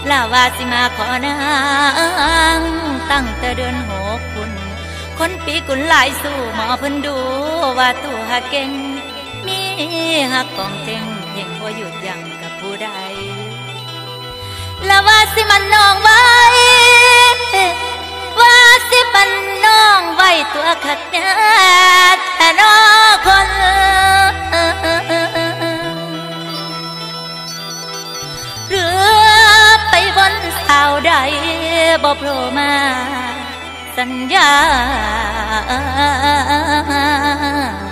ลาว่าสิมาขอนางตั้งแต่เดือน6คุณคนปีกุลหลายสู่หมอเพิ่นดูว่าตัวเก่งมีหักกองเต็งยังบ่หยุดยั้งกับผู้ใดลาว่าสิมันน้องไว้ว่าสิปันน้องไว้ตัวขัดแย้งแต่น้องคนหรือไปบนสาวใดบ่โผล่มาสัญญา